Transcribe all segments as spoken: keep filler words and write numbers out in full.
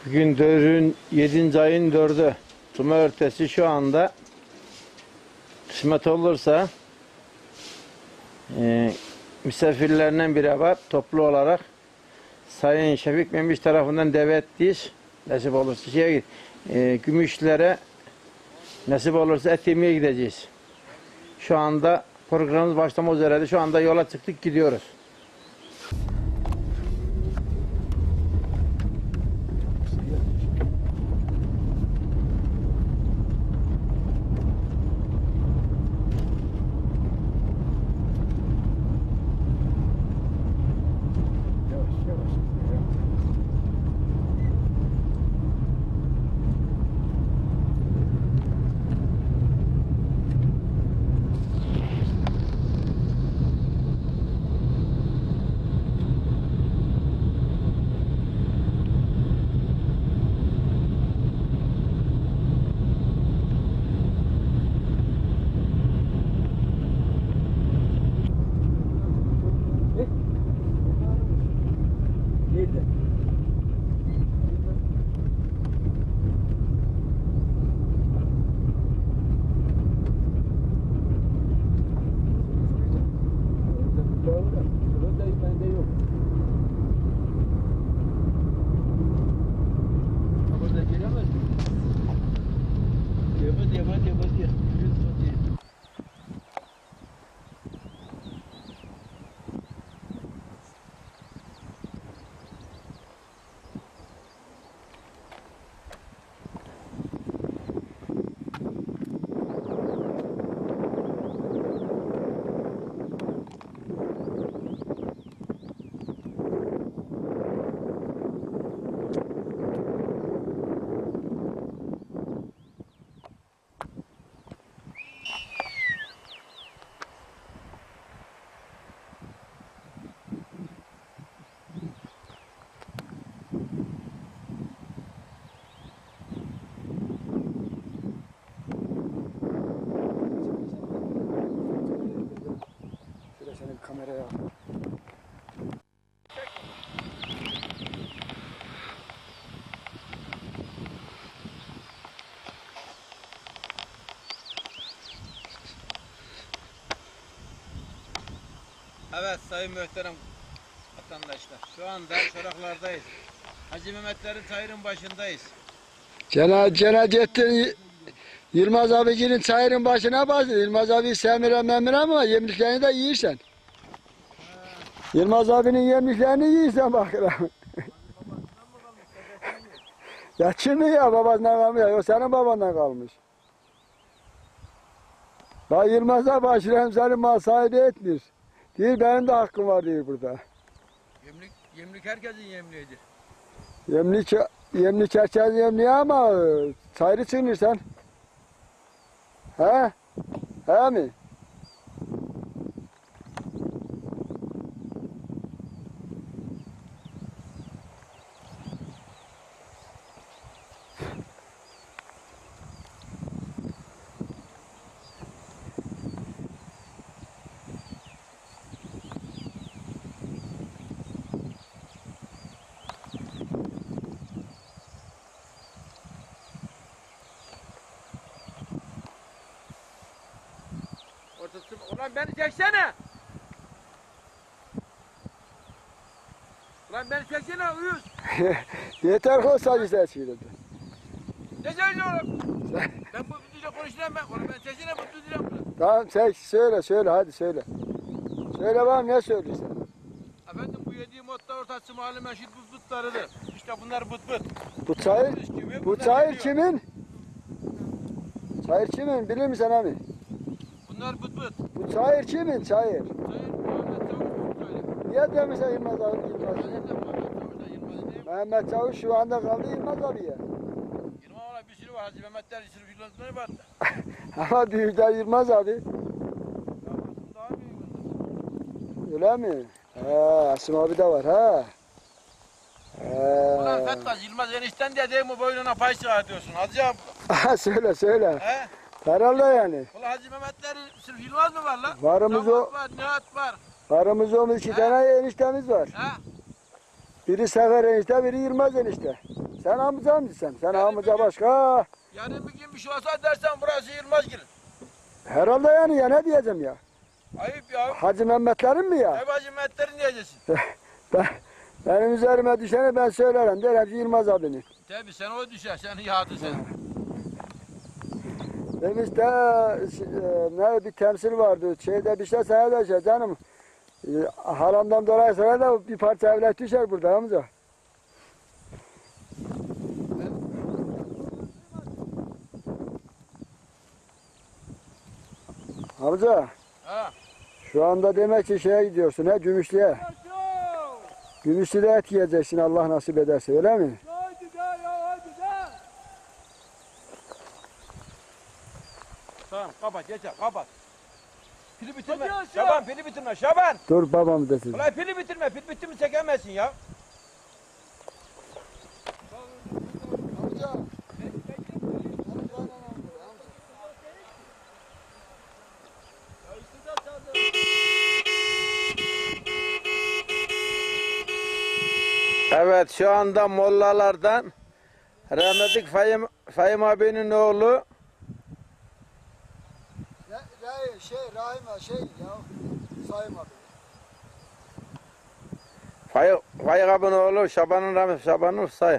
Bugün dörün yedinci ayın dördü. Cuma örtesi şu anda kısmet olursa e, misafirlerinden biri var. Toplu olarak Sayın Şefik Memiş tarafından davetliyiz. Nasip olursa şeye, e, Gümüşlere nasip olursa et yemeye gideceğiz. Şu anda programımız başlamak üzereydi. Şu anda yola çıktık, gidiyoruz. Kameraya. Evet sayın muhterem vatandaşlar, şu anda Çoraklar'dayız. Hacı Mehmetlerin çayırın başındayız. Cena Cenacettin Yılmaz abicinin çayırın başına bastı. Yılmaz abi semire memire ama yemliklerini de yiyirsen. Yılmaz abinin yemliklerini yiyirsen bakıram. Ya kimi ya babasından kalmıyor. Yok senin babandan kalmış. Bak Yılmaz abi aşırı senin mal sahibi etmiyor. Değil benim de hakkım var diyor burada. Yemlik, yemlik herkesin yemliğidir. Yemlik, yemlik herkes yemliği ama çayırı çığınır sen. He? He mi? Ulan beni çeksene. Ulan beni çeksene uyuz. Yeter ki sadece ses çıktı. Ne söylüyorum? Ben bu düdüğüyle konuşuyorum ben. Ulan beni çeksene bu düdüğüyle. Tamam çek söyle söyle hadi söyle. Söyle bana ne söylüyorsun? Efendim bu yediğim otlar ortası mahalle meşhur bıt bıtlarıdır. İşte bunlar bıt bıt. Bu çayır, bu çayır kimin? Çayır kimin bilir misin abi? Bunlar bıt bıt. Bu çayır kimin çayır? Sayın Muhammed Çavuş söyle. Niye demişsin Yılmaz abi Yılmaz? Sayın da Muhammed Çavuş da Yılmaz'ı değil mi? Mehmet Çavuş şu anda kaldı Yılmaz abiye. Yılmaz ola bir sürü var. Hacı Mehmetler bir sürü filanları var da. Ama büyükler Yılmaz abi. Yavrusun daha büyük onlar. Öyle mi? Ha, Asim abi de var ha. Ulan Ha. Fettaz Yılmaz enişten diye değil mi boynuna pay sığa diyorsun Hacı abi? Aha, söyle söyle. He? Herhalde yani. Ulan Hacı Mehmetlerin sırf Yılmaz mı var lan? Varımız o. Damat var, Nihat var. Aramızda olmuş iki He? tane eniştemiz var. He? Biri Sefer enişte, biri Yılmaz enişte. Sen amca mısın? Sen Yani amca bugün- başka. Yani bir gün bir şey olsa dersen burası Yılmazgil. Herhalde yani ya ne diyeceğim ya? Ayıp ya. Hacı Mehmetlerin mi ya? Ebacı Mehmetlerin diyeceksin. Ben, benim üzerime düşeni ben söylerim. Derim ki Yılmaz abinin. Tabii sen o düşer. Sen yağdı sen. Demiş de e, ne bir temsil vardı. Şeyde bir şey sana da şey canım. E, haramdan dolayı sana da bir parça evlat düşer burada amca. Amca Ha. şu anda demek ki şeye gidiyorsun ha Gümüşlü'ye. Gümüşlü'de et yiyeceksin Allah nasip ederse öyle mi? Tamam kapat yeter kapat. Pili bitirme. Şaban pili bitirme Şaban. Dur babam desin. Ulan pili bitirme. Pil bitti mi çekemezsin ya. Amca. Evet şu anda mollalardan rahmetlik Fahim, Fahim abinin oğlu Şey Rahim şey ya Sayım abi. Fahim, Fahim abinin oğlu Şaban'ın rahmetli Şaban'ın say.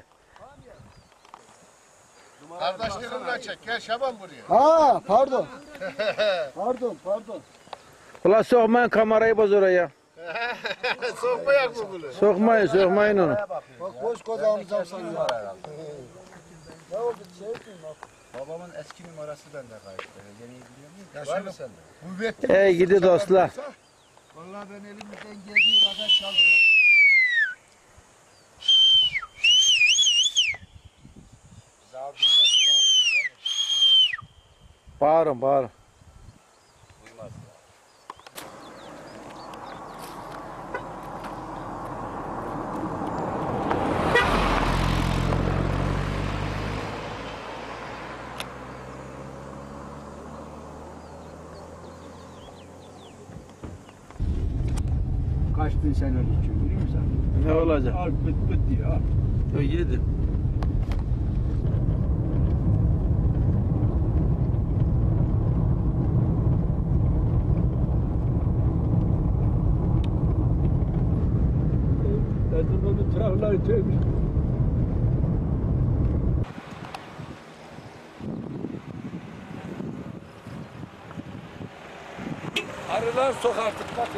Kardeşlerimle çek. Gel Şaban buraya. Ha pardon. Pardon pardon. Ulan sokmayın kamerayı boz oraya. Sokmayak mı bunu? Sokmayın sokmayın onu. Bak koskoca amcam sana ya. Ne oldu şey mi bak. Babamın eski numarası bende kayıtlı. Yeni biliyor muyum? Ya var mı sende? Kuvvetli. Ey gidi dostlar. Vallahi ben elimizden geldiği kadar çaldım. Bağırın bağırın. Kaçtın sen öyle için biliyor musun? Ne olacak? Al bıt bıt diyor al. O yedi. Zaten onun tırakları tövmüş. Arılar sok artık bakın.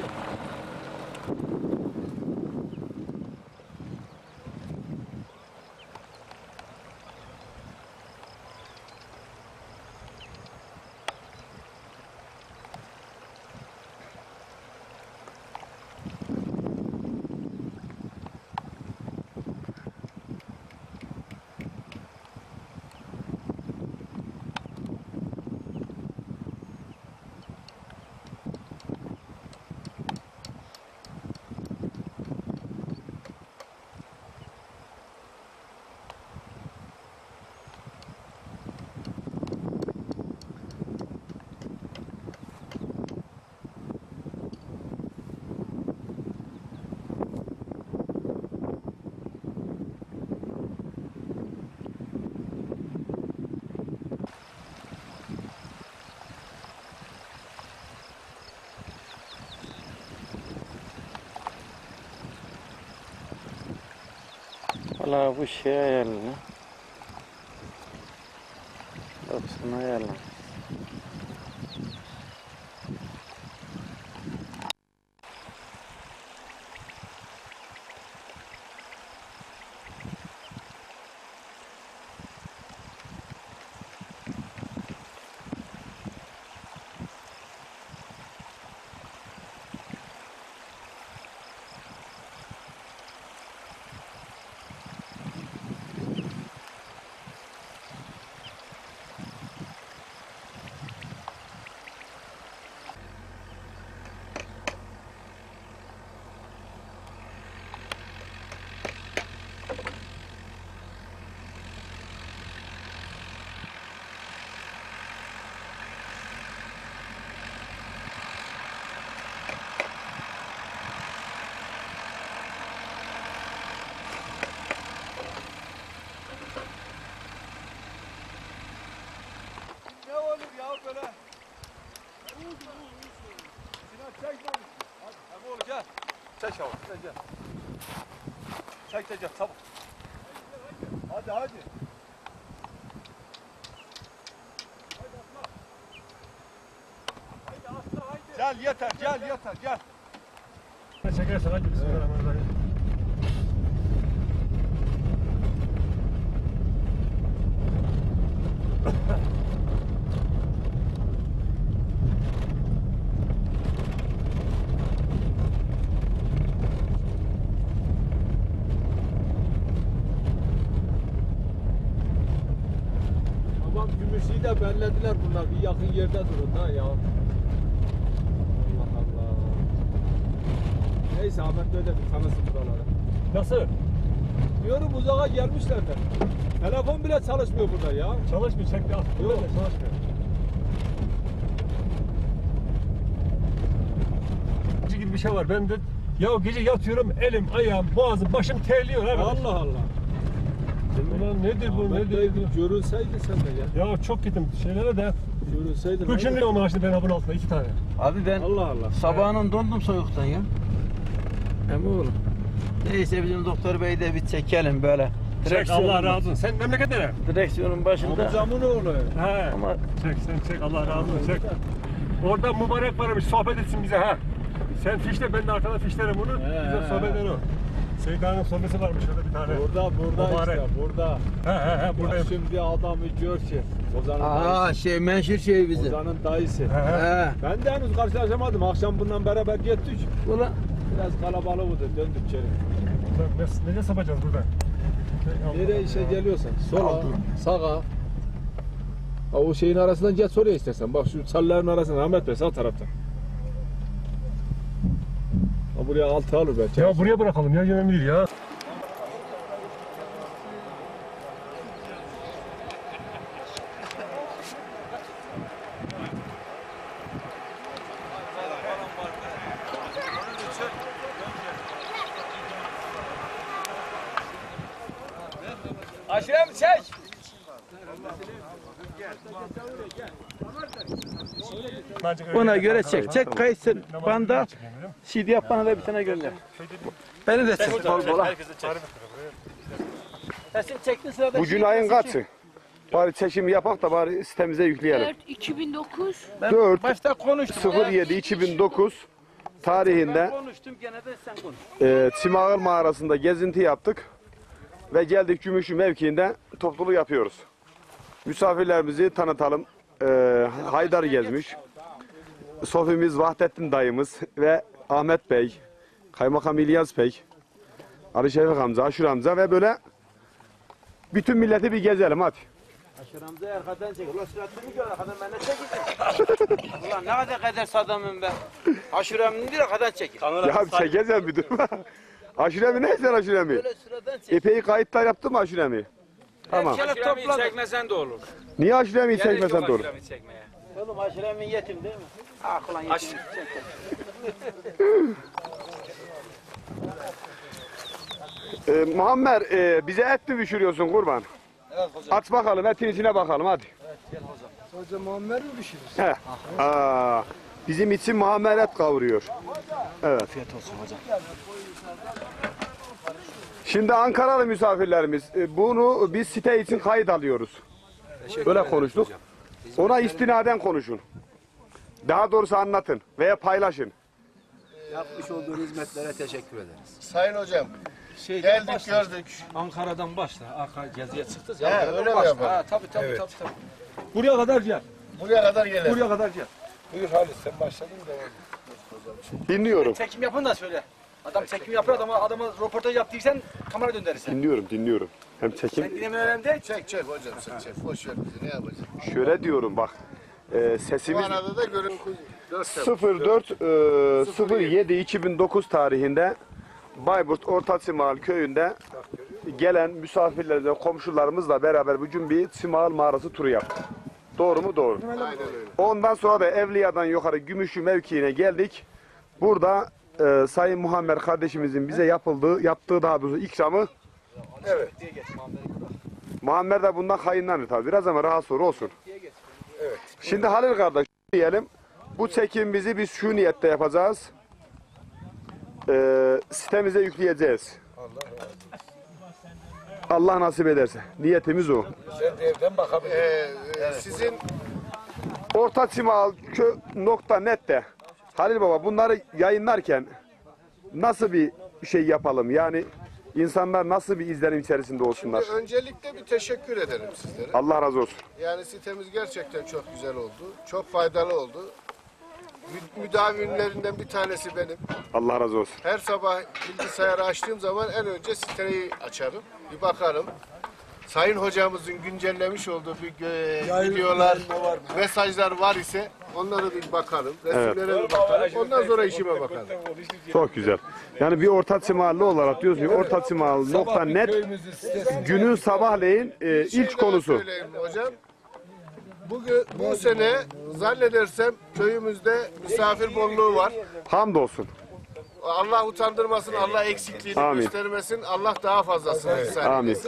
Valla bu şey ayarlı. doksan ayarlı. gel. Çek de gel çabuk. Hadi hadi. Gel yeter, gel yeter, gel. Çekersen hadi bismillahirrahmanirrahim. Tamam Gümüşlü'yü de bellediler bunlar. Bir yakın yerde durun ha ya. Allah Allah. Neyse Ahmet böyle bir tanısın buraları. Nasıl? Diyorum uzağa gelmişler de. Telefon bile çalışmıyor burada ya. Çalışmıyor, çek de al. Yok. Çalışmıyor. Gece gibi bir şey var. Ben de ya gece yatıyorum, elim, ayağım, boğazım, başım terliyor abi. Allah Allah. Ulan nedir bu, Ahmet nedir? Bey bir görünseydin sen de ya. Ya çok gittim şeylere de. Görünseydin. kırk lira maaşlı ben bunun altında iki tane. Abi ben Allah Allah. sabahın dondum soğuktan ya. Hem oğlum. Neyse bizim doktor bey de bir çekelim böyle. Çek Allah razı olsun. Sen memleket nere? Direksiyonun başında. Amcamın oğlu. He. Ama Çek sen çek Allah razı olsun çek. Orada mübarek varmış sohbet etsin bize ha. Sen fişle ben de arkadan fişlerim bunu. He, Bize he, sohbet eder o. Seydan'ın sohbeti varmış orada bir tane. Burada burada Mübarek. işte burada. He he he Ya buradayım. şimdi adamı gör ki. Ozan'ın aa dayısı. şey menşur şey bizim. Ozan'ın dayısı. He he. He. Ben de henüz karşılaşamadım. Akşam bundan beraber gittik. Ulan Biraz kalabalık oldu. Döndük içeri. Ulan Ne, ne sapacağız burada? Nereye işe geliyorsan. Sola, sağa. Ha, o şeyin arasından geç oraya istersen. Bak şu salların arasından Ahmet Bey sağ taraftan. Ha, buraya altı alır belki. Ya buraya bırakalım ya önemli değil ya. Aşırı mı çek? ona göre çek. Çek kayıtsın. Banda C D yap bana da bir tane gönder. Beni de çek. Bol bol. ha. Sen çektin sırada. Bugün ayın kaçı? Bari çekim yapak da bari sitemize yükleyelim. dört iki bin dokuz. Ben dört başta konuştum. sıfır yedi iki bin dokuz Ben tarihinde konuştum gene de sen konuş. e, Çimağıl mağarasında gezinti yaptık ve geldik Gümüşlü mevkiinde topluluk yapıyoruz. Misafirlerimizi tanıtalım. E, Haydar gezmiş. Sofimiz Vahdettin dayımız ve Ahmet Bey, Kaymakam İlyas Bey, Ali Şefik amca, Aşur amca ve böyle bütün milleti bir gezelim hadi. Aşır Hamza'yı arkadan çek. Ulan süratini gör arkadan ben de çekeceğim. Ulan ne kadar kader sadamım ben. Aşır Hamza'yı bir arkadan çekil. Ya çekeceğim bir durma. Aşuremi neyse Aşuremi? Böyle sıradan çek. Epey kayıtlar yaptın mı Aşuremi? Tamam. Şöyle topladık. Çekmesen de olur. Niye Aşuremi'yi çekmesen doğru? Çekmeye. Oğlum Aşır Hamza'nın yetim değil mi? Ah ulan yetim. Çek. Ee, Muammer e, bize et mi pişiriyorsun kurban? Evet hocam. Aç bakalım etin içine bakalım hadi. Hocam Muammer mi pişirir? He. Aa, bizim için Muammer et kavuruyor. Evet. Afiyet olsun hocam. Şimdi Ankaralı misafirlerimiz e, bunu biz site için kayıt alıyoruz. Böyle konuştuk. Ona istinaden konuşun. Daha doğrusu anlatın veya paylaşın. Yapmış olduğun hizmetlere teşekkür ederiz. Sayın hocam, Şeyden geldik başla. gördük. Ankara'dan başla. Ankara geziye çıktık. He, Ankara'dan öyle mi başla. yapalım? Ha, tabii tabii tabii tabii. Buraya kadar gel. Buraya kadar gelelim. Buraya kadar gel. Buyur Halis sen başladın da. Dinliyorum. Çekim yapın da söyle. Adam çekim yapıyor adama adama röportaj yaptıysan kamera döndürürsen. Dinliyorum, dinliyorum. Hem çekim. Sen dinleme önemli değil. Çek çek hocam sen çek. Boş ver bizi ne yapacağız? Şöyle diyorum bak. E, Bu sesimiz arada da görün. sıfır dört e, sıfır yedi iki bin dokuz tarihinde Bayburt Orta Çimağıl köyünde gelen misafirlerle komşularımızla beraber bugün bir Çimağıl mağarası turu yaptık. Doğru mu? Doğru. Aynen öyle. Ondan sonra da Evliya'dan yukarı Gümüşlü mevkiine geldik. Burada e, Sayın Muhammed kardeşimizin bize yapıldığı, yaptığı daha doğrusu ikramı. Evet. Muhammed de bundan kayınlanır tabii. Biraz ama rahat soru olsun. Evet. Şimdi Halil kardeş diyelim. Bu çekimimizi biz şu niyette yapacağız. e, sitemize yükleyeceğiz. Allah nasip ederse. Niyetimiz o. Sen de evden bakabilirsin. Ee, e, sizin Ortaçimal nokta net'te Halil Baba bunları yayınlarken nasıl bir şey yapalım? Yani insanlar nasıl bir izlenim içerisinde olsunlar? öncelikle bir teşekkür ederim sizlere. Allah razı olsun. Yani sitemiz gerçekten çok güzel oldu. Çok faydalı oldu. Mü- Müdavimlerinden bir tanesi benim. Allah razı olsun. Her sabah bilgisayarı açtığım zaman en önce siteyi açarım. Bir bakarım. Sayın hocamızın güncellemiş olduğu bir gö- videolar, mesajlar var ise onlara bir bakarım. Resimlere bir bakarım. Ondan sonra işime bakarım. Çok güzel. Yani bir Ortaçimallı olarak diyorsun ki Ortaçimal nokta net günün sabahleyin e, Bir şey ilk daha konusu. söyleyeyim hocam. Bugün, bu sene zannedersem köyümüzde misafir bolluğu var. Hamdolsun. Allah utandırmasın, Allah eksikliğini Amin. göstermesin, Allah daha fazlasını ihsan Amin. eylesin.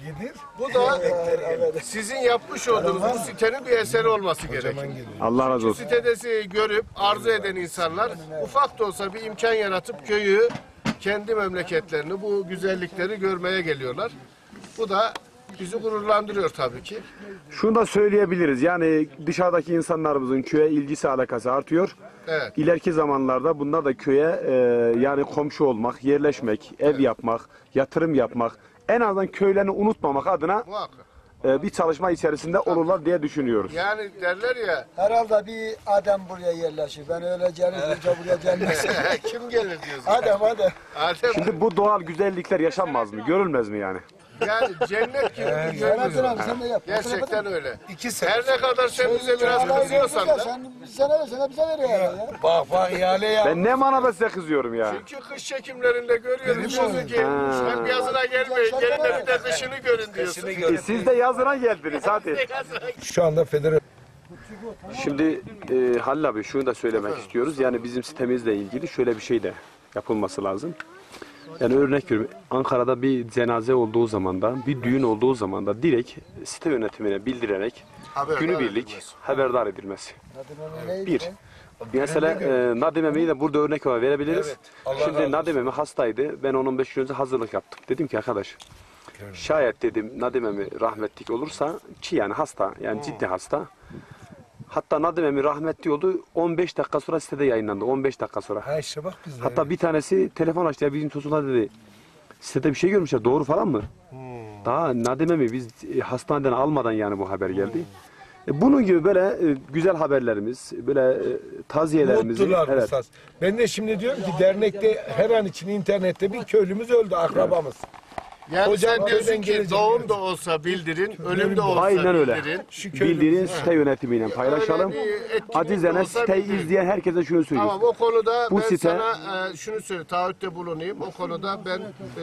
Bu da sizin yapmış olduğunuz bu sitenin bir eseri olması gerekir. Allah razı Bu olsun. sitedesi görüp arzu eden insanlar ufak da olsa bir imkan yaratıp köyü, kendi memleketlerini, bu güzellikleri görmeye geliyorlar. Bu da bizi gururlandırıyor tabii ki. Şunu da söyleyebiliriz. Yani dışarıdaki insanlarımızın köye ilgisi alakası artıyor. Evet. İleriki zamanlarda bunlar da köye e, yani komşu olmak, yerleşmek, ev yapmak, yatırım yapmak, en azından köylerini unutmamak adına Muhakkak. e, bir çalışma içerisinde olurlar diye düşünüyoruz. Yani derler ya, Herhalde bir adam buraya yerleşir. Ben öyle gelince buraya gelmez. kim gelir diyorsun? Adem hadi. Adem, Şimdi bu doğal güzellikler yaşanmaz mı? Görülmez mi yani? yani cennet gibi bir Serhat'ın gönlümüz abi var. sen de yap. Gerçekten öyle. Her ne kadar sen bize biraz kızıyorsan da, Sen bir sene sana bize veriyor ya. Bak bak ihale ya. Ben ne manada size kızıyorum ya? çünkü kış çekimlerinde görüyoruz bizi ki hem yazına gelmeyin, gelin de bir de kışını görün diyorsun. E, siz de yazına geldiniz hadi. Şu anda federal. Şimdi e, Halil abi şunu da söylemek istiyoruz. Yani bizim sitemizle ilgili şöyle bir şey de yapılması lazım. Yani örnek veriyorum, Ankara'da bir cenaze olduğu zaman da, bir düğün olduğu zaman da direkt site yönetimine bildirerek Haberdar günübirlik edilmesi. haberdar edilmesi. Bir. Mesela e, Nadim Emi'yi de burada örnek olarak verebiliriz. Şimdi Nadim Emi hastaydı. Ben on beş gün önce hazırlık yaptım. Dedim ki arkadaş, şayet dedim Nadim Emi rahmetlik olursa, ki yani hasta, yani ciddi hasta. Hatta Nadim Emi rahmetli oldu. on beş dakika sonra sitede yayınlandı. on beş dakika sonra. Ha işte bak biz de. Hatta bir tanesi telefon açtı ya bizim Tosun'a dedi. Sitede bir şey görmüşler. Doğru falan mı? Daha Nadim Emi biz e, hastaneden almadan yani bu haber geldi. E, bunun gibi böyle e, güzel haberlerimiz, böyle e, taziyelerimizi. Mutlular Evet. esas. Ben de şimdi diyorum ki dernekte her an için internette bir köylümüz öldü, akrabamız. Yani Hocam sen diyorsun köyden ki gelecek doğum da olsa bildirin, ölüm de olsa Aynen öyle. bildirin. Bildiğinin site yönetimiyle paylaşalım. Öyle bir etkinlik Acizene olsa siteyi bildirin. izleyen herkese şunu söylüyoruz. Tamam, o konuda Bu ben site- sana e, şunu söyle, taahhütte bulunayım. O konuda ben e,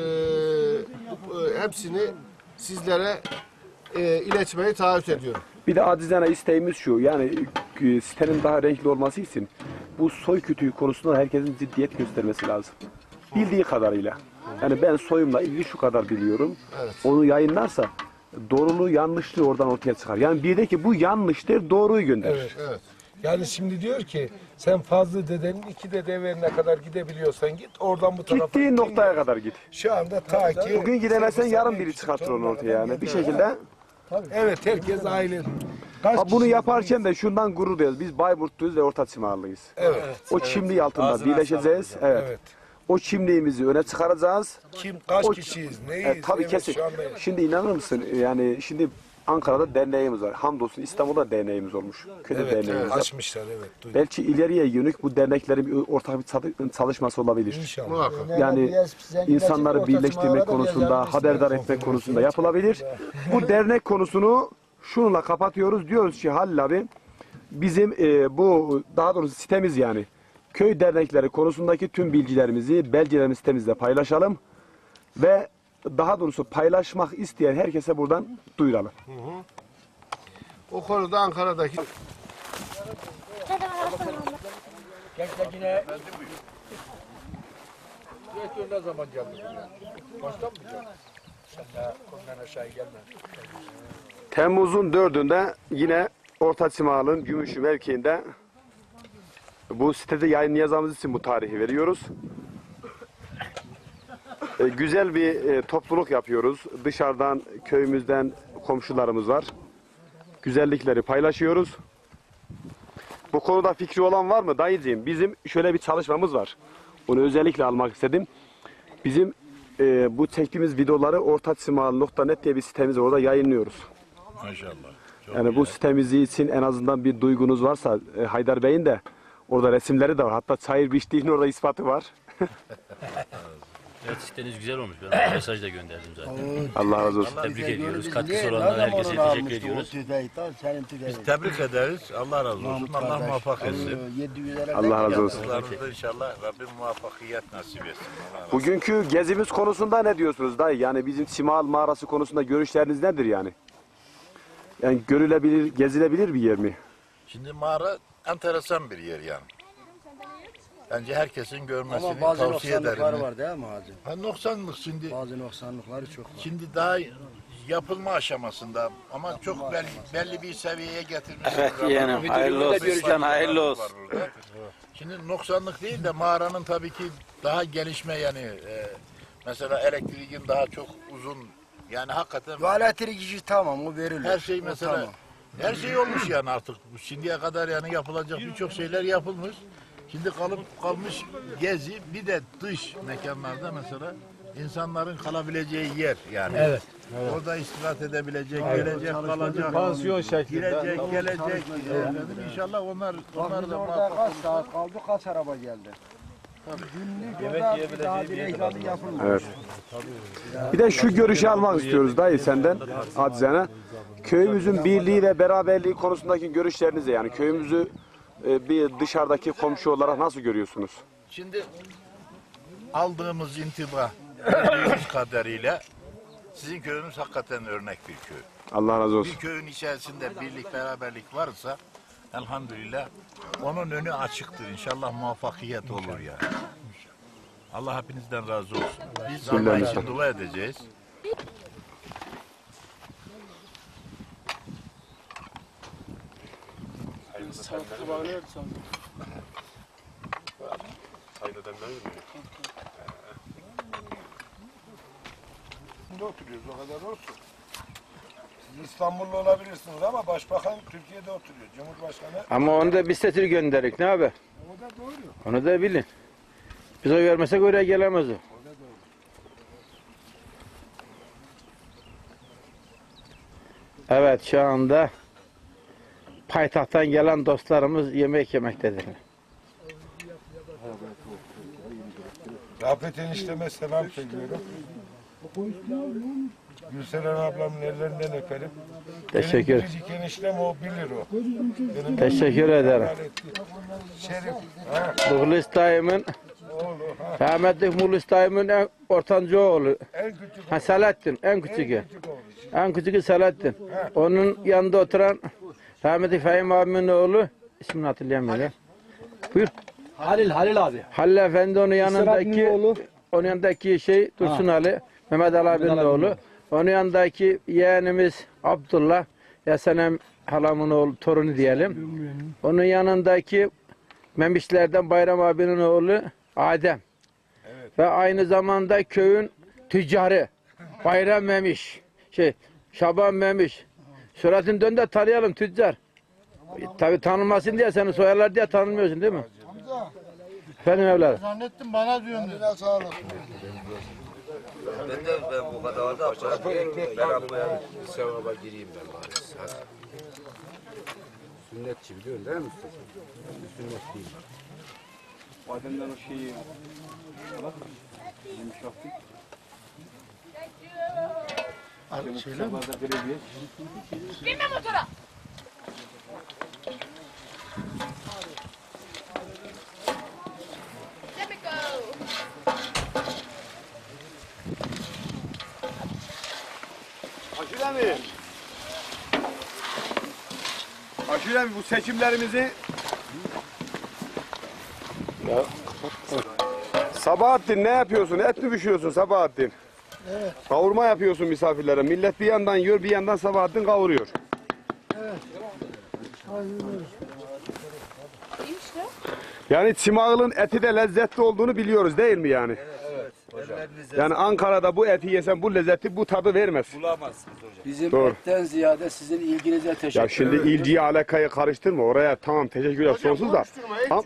e, hepsini sizlere e, iletmeyi taahhüt ediyorum. Bir de acizane isteğimiz şu, yani e, sitenin daha renkli olması için bu soy kütüğü konusunda herkesin ciddiyet göstermesi lazım. Bildiği kadarıyla. Yani ben soyumla ilgili şu kadar biliyorum. Onu yayınlarsa doğruluğu yanlışlığı oradan ortaya çıkar. Yani bir de ki bu yanlıştır, doğruyu gönderir. Evet. Evet. Yani şimdi diyor ki sen Fazlı dedenin iki dede evine kadar gidebiliyorsan git oradan bu tarafa. Gittiğin noktaya kadar git. Şu anda ta ki. Bugün gidemezsen yarın biri çıkartır onu ortaya yani. Bir şekilde. Evet herkes aile. Ha, bunu yaparken de şundan gurur duyuyoruz. Biz Bayburtluyuz ve Ortaçimarlıyız. Evet. O çimliği altında birleşeceğiz. Evet. Evet. O çimliğimizi öne çıkaracağız. Kim kaç O- kişiyiz neyiz? Evet, tabii Evet, kesin. şu anda- Şimdi inanır mısın? Yani şimdi Ankara'da derneğimiz var. Hamdolsun İstanbul'da derneğimiz olmuş. Köyde Evet, derneğimiz evet, var. açmışlar evet. Duydum. Belki ileriye yönelik bu derneklerin bir ortak bir çadı- çalışması olabilir. İnşallah. Muhakkak. Yani insanları birleştirme konusunda, haberdar etmek konusunda yapılabilir. Bu dernek konusunu şununla kapatıyoruz. Diyoruz ki Halil abi, bizim e, bu daha doğrusu sitemiz yani köy dernekleri konusundaki tüm bilgilerimizi, belgelerimizi sitemizde paylaşalım ve daha doğrusu paylaşmak isteyen herkese buradan duyuralım. O konuda Ankara'daki Ne zaman geldi? Baştan mı geldi? Sen daha ondan aşağı gelme. Temmuz'un dördünde yine Ortaçimal'ın Gümüşlü mevkiinde bu sitede yayınlayacağımız için bu tarihi veriyoruz. e, güzel bir e, topluluk yapıyoruz. Dışarıdan, köyümüzden komşularımız var. Güzellikleri paylaşıyoruz. Bu konuda fikri olan var mı dayıcığım? Bizim şöyle bir çalışmamız var. Onu özellikle almak istedim. Bizim e, bu çektiğimiz videoları ortaçsimal nokta net diye bir sitemiz var. Orada yayınlıyoruz. Maşallah. Çok Yani bu sitemizi için en azından bir duygunuz varsa e, Haydar Bey'in de orada resimleri de var. Hatta çayır biçtiğinin orada ispatı var. Evet, siteniz güzel olmuş. Ben mesaj da gönderdim zaten. Allah razı olsun. Tebrik ediyoruz. Katkısı olanlara herkese teşekkür ediyoruz. Biz tebrik ederiz. Allah razı olsun. Allah muvaffak etsin. Allah razı olsun. Yaptıklarınızda inşallah Rabbim muvaffakiyet nasip etsin. Allah razı olsun. Bugünkü gezimiz konusunda ne diyorsunuz dayı? Yani bizim Çimal mağarası konusunda görüşleriniz nedir yani? Yani görülebilir, gezilebilir bir yer mi? Şimdi mağara enteresan bir yer yani. Bence herkesin görmesini Ama bazı tavsiye ederim. noksanlıkları var değil mi hacı? Ha, noksanlık şimdi. Bazı noksanlıkları çok var. Şimdi daha yapılma aşamasında ama çok belli, belli bir seviyeye getirmiş. Evet yeğenim, hayırlı olsun. Sen hayırlı olsun. Şimdi noksanlık değil de mağaranın tabii ki daha gelişme yani e, mesela elektriğin daha çok uzun yani hakikaten Bu elektrik işi tamam o verilir. her şey O mesela tamam. her şey olmuş yani artık şimdiye kadar yani yapılacak birçok şeyler yapılmış. Şimdi kalıp kalmış gezi bir de dış mekanlarda mesela insanların kalabileceği yer yani. Evet. Orada istirahat edebilecek, gelecek, kalacak, Pansiyon şeklinde. girecek, gelecek. Efendim, İnşallah onlar onlar Biz da orada muvaffak kaç saat kaldı, kaç araba geldi. Günlük orada bir daha bir reklamı yapılmıyor. Evet. Bir de şu görüşü almak istiyoruz dayı senden acizane. Köyümüzün birliği ve beraberliği konusundaki görüşlerinizi yani köyümüzü e, bir dışarıdaki komşu olarak nasıl görüyorsunuz? Şimdi aldığımız intiba gördüğümüz kadarıyla sizin köyünüz hakikaten örnek bir köy. Allah razı olsun. Bir köyün içerisinde birlik beraberlik varsa elhamdülillah onun önü açıktır. İnşallah muvaffakiyet olur yani. Allah hepinizden razı olsun. Biz Allah için dua edeceğiz. Şimdi oturuyoruz o kadar olsun. Siz İstanbullu olabilirsiniz ama başbakan Türkiye'de oturuyor. Cumhurbaşkanı. Ama onu da biz seçir gönderik ne abi? O da doğru. Onu da bilin. Biz oy vermesek oraya gelemez o. Evet şu anda payitahttan gelen dostlarımız yemek yemektedir. Rafet enişteme selam söylüyorum. Gülseren ablamın ellerinden öperim. Teşekkür. Benim biricik eniştem o bilir o. Benim Teşekkür ederim. Şerif. Ha, Muhlis dayımın, oğlu. Ha. rahmetli Muhlis dayımın en ortancı oğlu. En küçük Ha Selahattin, en küçüğü. küçük oğlu. En küçüğü Selahattin. Onun yanında oturan rahmetli Fehim abimin oğlu, ismini hatırlayamıyorum. Buyur. Halil, Halil abi. Halil Efendi onun yanındaki, oğlu. onun yanındaki şey Dursun Ali, Mehmet Ali abinin oğlu. Onun yanındaki yeğenimiz Abdullah, Yasenem halamın oğlu, torunu diyelim. Onun yanındaki Memişlerden Bayram abinin oğlu Adem. Ve aynı zamanda köyün tüccarı Bayram Memiş. Şey, Şaban Memiş. Suratını dön de tanıyalım tüccar. Tabii tanınmasın diye seni soyarlar diye tanınmıyorsun değil mi? Efendim evladım. Zannettim bana diyorsun. Eline sağlık. Ben de ben bu kadar da ben yapmaya sevaba gireyim ben bari. Hadi. Sünnetçi biliyorsun değil mi usta? Sünnet değil. Bademden o şeyi yumuşattık. Şeyler mi? Binme motora. Let me go. Aşure mi? Aşure mi bu seçimlerimizi? Ya. Sabahattin ne yapıyorsun? Et mi pişiriyorsun Sabahattin? Evet. Kavurma yapıyorsun misafirlere. Millet bir yandan yiyor, bir yandan Sabahattin kavuruyor. Evet. Yani çimağılın eti de lezzetli olduğunu biliyoruz değil mi yani? Evet. Yani Ankara'da bu eti yesen bu lezzeti, bu tadı vermez. Bulamazsınız hocam. Bizim Doğru. etten ziyade sizin ilginize teşekkür Ya şimdi ederim. ilgiyi alakayı karıştırma. Oraya tamam teşekkürler sonsuz da. Am-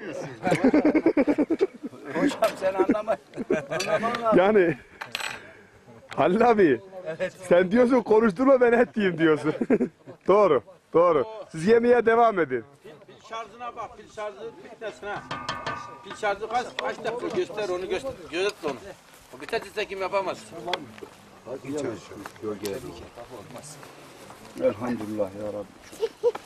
Hocam sen anlama. Anlaman lazım. Yani Halil abi sen diyorsun konuşturma ben et diyeyim diyorsun. Doğru. Doğru. Siz yemeye devam edin. Pil, pil şarjına bak, pil şarjı bitmesin ha. Pil şarjı kaç, kaç dakika göster onu göster, gözet onu. O biterse kim yapamaz. Elhamdülillah ya Rabbi.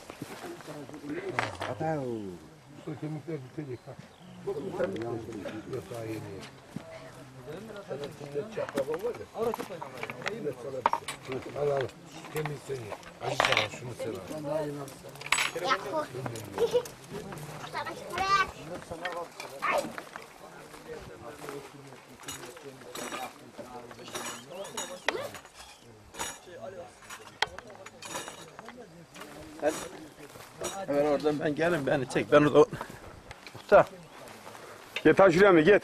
Bu kemikler bitecek ha. Yok daha yeni. Sana sünnet çakraba var ya. Sünnet sana bir şey. Al al. Kemik seni. Hadi sana şunu sen al. Evet oradan ben gelin beni çek, ben orada... Usta. Git ha şuraya mı git.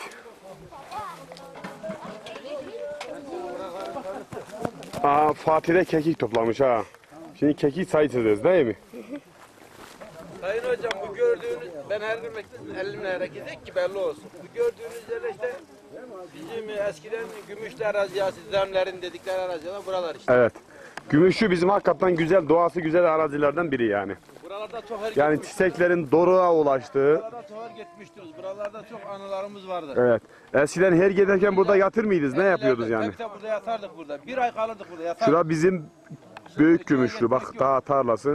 Aa, Fatih'e kekik toplamış ha. Şimdi kekik sayacağız değil mi? Sayın hocam bu gördüğünüz, ben her gün elimle hareket edek ki belli olsun. Bu gördüğünüz yer işte bizim eskiden Gümüşlü araziyası, Zemlerin dedikleri araziler buralar işte. Evet. Gümüşlü bizim hakikaten güzel, doğası güzel arazilerden biri yani. Buralarda çok her Yani çiçeklerin doruğa ulaştığı. Buralarda çok her gitmiştiriz. Buralarda çok anılarımız vardır. Evet. Eskiden her giderken burada yatır mıydınız? Ne yapıyordunuz yani? Tabii tabii burada yatardık burada. Bir ay kalırdık burada yatardık. Şura bizim büyük Gümüşlü. Bak dağ tarlası.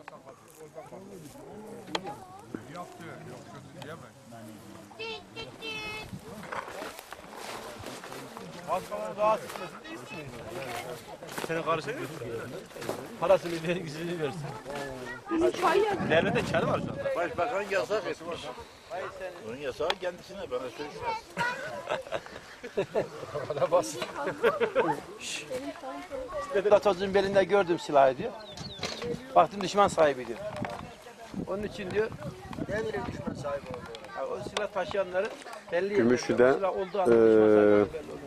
Senin karısı yok. Parasını verin, güzelini versin. Devlette çarı var şu anda. Başbakan yasak etmiş. Onun yasağı kendisine, bana söylemez. Bana basit. Atozun belinde gördüm silahı diyor. Baktım düşman sahibi diyor. Onun için diyor. Ne bileyim düşman sahibi oldu. O silah taşıyanları belli Gümüşlü'de eee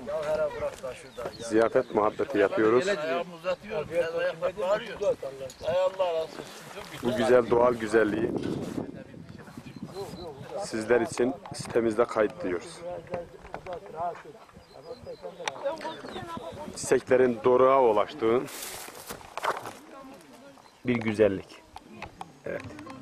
ziyafet muhabbeti yapıyoruz. Ayağımı uzatıyorum, biraz ayaklar bağırıyor. Hay Allah razı olsun. Bu güzel doğal güzelliği sizler için sitemizde kayıtlıyoruz. Çiçeklerin doruğa ulaştığı bir güzellik. Evet.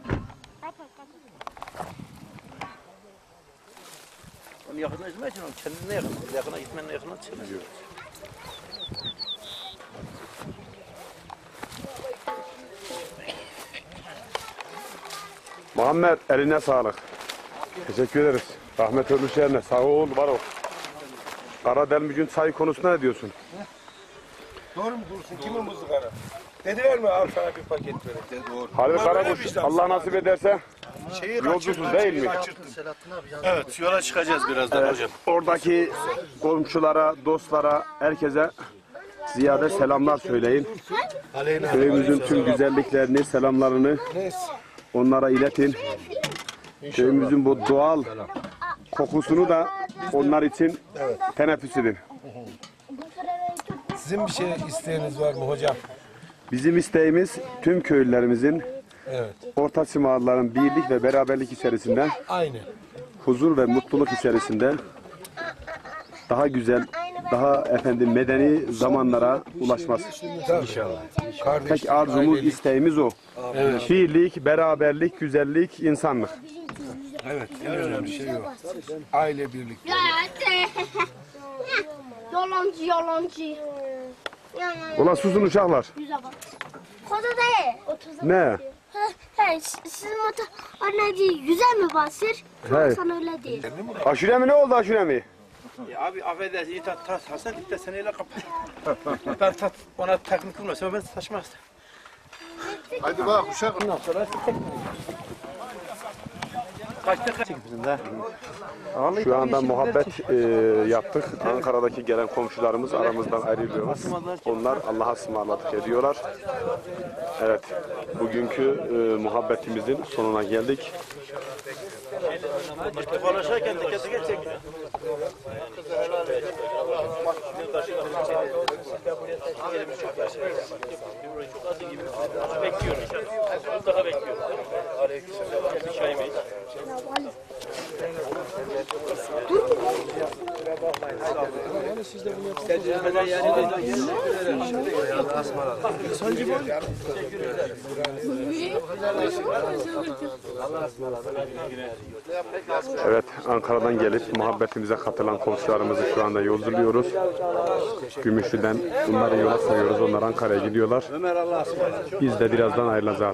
Onu yakınlaşma için onu kendine yakın. Yakına gitmenle yakına çıkıyor. Muhammed eline sağlık. Teşekkür ederiz. Rahmet ölmüş yerine. Sağ ol, var ol. Karadelmic'in çay konusunda ne diyorsun? Doğru mu dursun? Kimin buzu kara? Dediler mi al sana bir paket verin? Doğru. Halil Karakuş, Allah nasip ederse yolcusuz değil mi? Evet, yola çıkacağız birazdan Evet, hocam. oradaki komşulara, dostlara, herkese ziyade selamlar söyleyin. Köyümüzün tüm güzelliklerini, selamlarını onlara iletin. Köyümüzün bu doğal kokusunu da onlar için teneffüs edin. Sizin bir şey isteğiniz var mı hocam? Bizim isteğimiz tüm köylülerimizin Evet. Orta Çımağlıların birlik ve beraberlik içerisinde, Aynı. huzur ve mutluluk içerisinde daha güzel, daha efendim medeni zamanlara ulaşması. İnşallah. Tek arzumuz, isteğimiz o. Evet. Birlik, beraberlik, güzellik, insanlık. Evet, en önemli şey o. Aile birlikte. Yalancı yalancı. Ulan susun uşaklar. Yüze bak. Koza değil. Otuza Ne? He, sizin motor anne değil, yüze mi basır? He. Sana öyle değil. Aşure mi ne oldu aşure mi? Ya abi affedersin, iyi tat, tat, Hasan git de seneyle kapat. Ben tat, ona takım kılmasam ben taşmaz. Hadi bak uşak. Ondan sonra Şu anda muhabbet e, yaptık. Ankara'daki gelen komşularımız aramızdan ayrılıyoruz. Onlar Allah'a ısmarladık ediyorlar. Evet, bugünkü e, muhabbetimizin sonuna geldik. Konuşurken dikkat edecek. Bekliyoruz. Daha bekliyoruz. Aleykümselam. Bir çay mı? Siz de bunu yapın. Sancı var. Evet, Ankara'dan gelip muhabbetimize katılan komşularımızı şu anda yolculuyoruz. Gümüşlü'den bunları yola koyuyoruz. Onlar Ankara'ya gidiyorlar. Biz de birazdan ayrılacağız.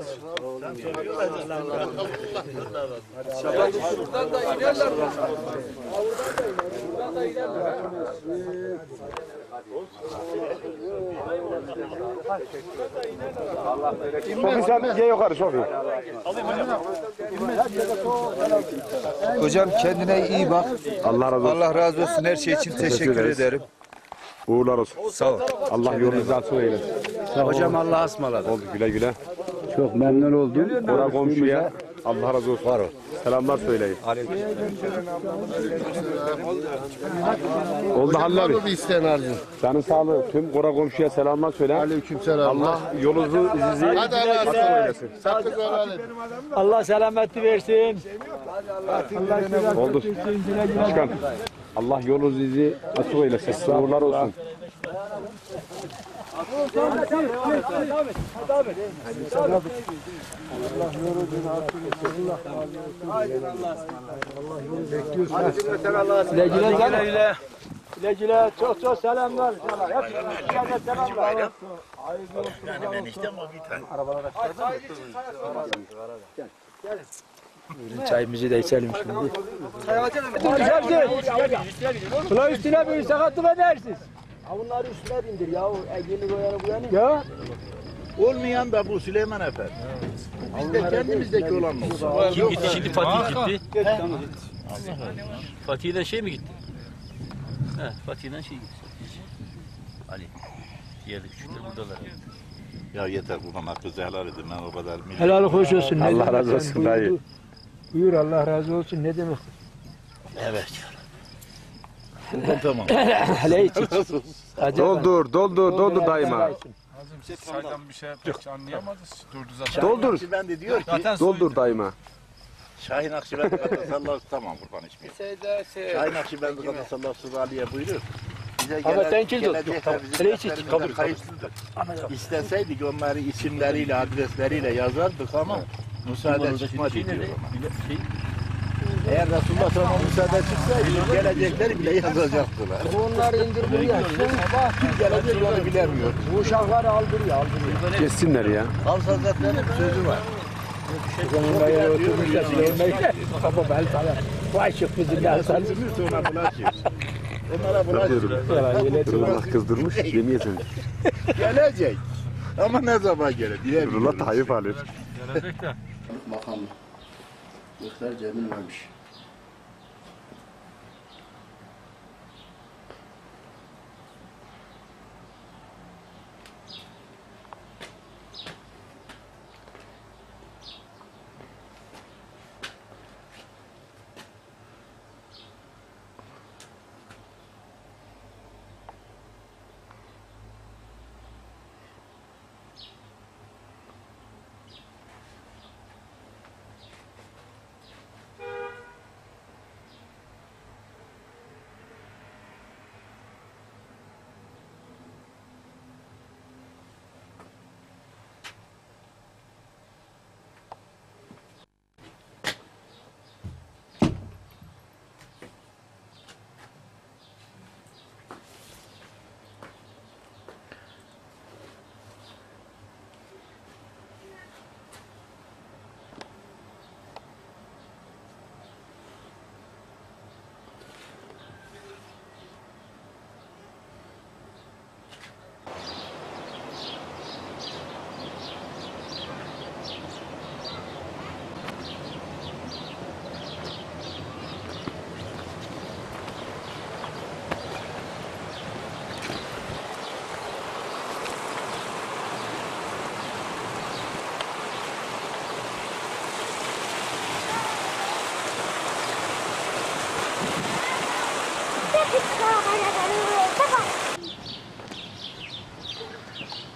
Sofi sen gel yukarı Sofi. Hocam kendine iyi bak. Allah razı olsun. Allah razı olsun. Her şey için teşekkür ederim. Uğurlar olsun. Sağ ol. Allah yolunuzu açık eylesin. Hocam Allah'a ısmarladık. Oldu güle güle. Çok memnun oldum. Bora komşuya Allah razı olsun. Var ol. Selamlar söyleyin. Oldu Halil abi. Bir isteyen arzun. Canın sağlığı. Tüm Kora komşuya selamlar söyle. Aleykümselam. Allah yolunuzu izizi Hadi Allah'a açık eylesin. Sakın helal et. Allah selametli versin. Oldu. Başkan. Allah yolunuzu izi açık eylesin. Uğurlar olsun. Güle güle güle güle. Güle güle. Çok çok selamlar. Hepinize selamlar. Yani ben işte ama bir tane. Çayımızı da içelim şimdi. Ulan üstüne bir sakatlık edersiniz. Bunları üstüne bindir ya. Egini koyanı bu yanı. Ya. Olmayan da bu Süleyman Efendi. Biz de kendimizdeki olan olsun. Kim gitti şimdi? Fatih gitti. Fatih'den şey mi gitti? He, Fatih'den şey gitti. Ali. Diğerli küçükler buradalar. Ya yeter babam hakkı helal edin ben o kadar. Helal hoş olsun. Allah razı olsun dayı. Buyur Allah razı olsun. Ne demek? Evet. Tamam. Hele iç iç. Doldur, doldur, doldur daima. Saydan bir şey pek anlayamadız. Durdu zaten. Doldur. Ben de diyor ki Doldur daima. Şahin Akşibendi kadar sallallahu tamam kurban içmiyor. Şahin Akşibendi kadar sallallahu Suraliye buyurur. Bize Ama gelen, sen kim gelecekler tuttun? bizim Hele iç iç, dertlerimizden kabul, kabul. kayıtsızdır. İsteseydik onları isimleriyle, adresleriyle yazardık ama müsaade çıkmadı diyor. Şey, Eğer Resulullah sana müsaade çıksaydı gelecekleri bile yazacaktılar. Bunları indir buraya. Kim gelecek onu bilemiyor. Bu uşakları aldırıyor, aldırıyor. Kessinler ya. Havs Hazretleri'nin sözü var. Sonunda yere oturmuşlar. Süleyman'a. Baba ben sana. Vay çık bizim ya sen. Sonra bulaşıyor. Onlara bulaşıyor. Allah kızdırmış, yemeyesin. Gelecek. Ama ne zaman gelir? Nurullah da hayıf alır. gelecek de. Makam. Muhtar Cemil vermiş.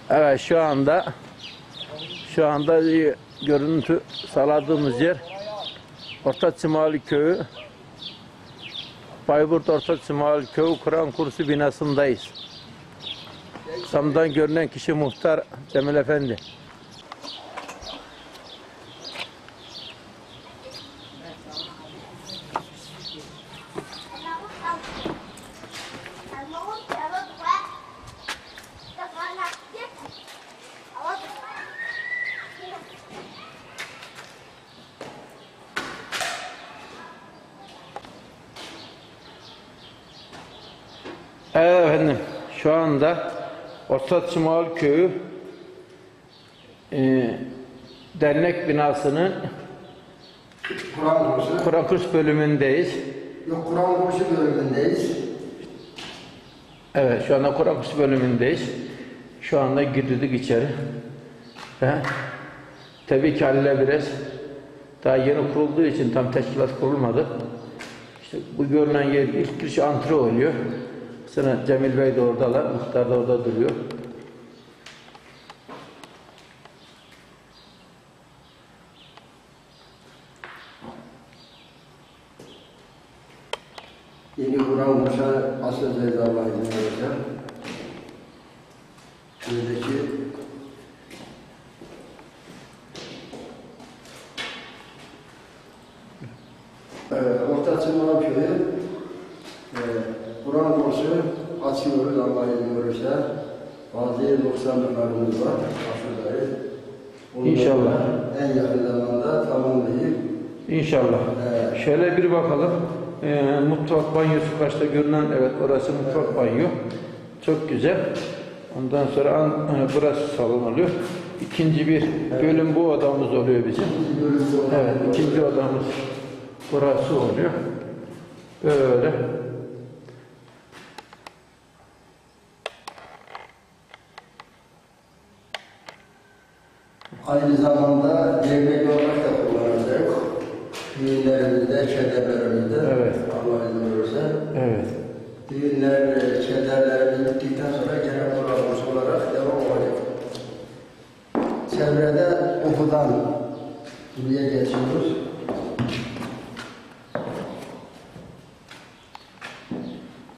Evet şu anda şu anda görüntü sağladığımız yer Orta Çımali Köyü, Bayburt Orta Çımali Köyü Kur'an kursu binasındayız. Sam'dan görünen kişi muhtar Cemil Efendi. Evet efendim, şu anda Orta Çımali Köyü e, dernek binasının Kur'an kursu. Kur'an kurs bölümündeyiz. Yok, Kur'an kursu bölümündeyiz. Evet, şu anda Kur'an kursu bölümündeyiz. Şu anda girdik içeri. He? Tabii ki Halil'e biraz daha yeni kurulduğu için tam teşkilat kurulmadı. İşte bu görünen yer ilk giriş antre oluyor. Sonra Cemil Bey de oradalar, muhtar da orada duruyor. Yeni Kur'an kursu asıl cezalar izin verirse. Şuradaki evet, Orta Çımali Köyü e, Kur'an kursu açıyoruz Allah izin verirse. Bazı noksanlıklarımız var, aşırdayız. İnşallah. En yakın zamanda tamamlayıp İnşallah. Evet. Şöyle bir bakalım. Ee, mutfak banyosu karşıda görünen, evet orası mutfak banyo. Çok güzel. Ondan sonra an, e, burası salon oluyor. İkinci bir bölüm bu odamız oluyor bizim. Evet, ikinci odamız burası oluyor. Böyle. aynı zamanda yemek olarak da kullanacak. Düğünlerimizde, kederlerimizde. Evet. Allah izin verirse. Evet. Düğünler, kederlerimiz bittikten sonra gene Kur'an kursu olarak devam olacak. Çevrede Ufu'dan buraya geçiyoruz.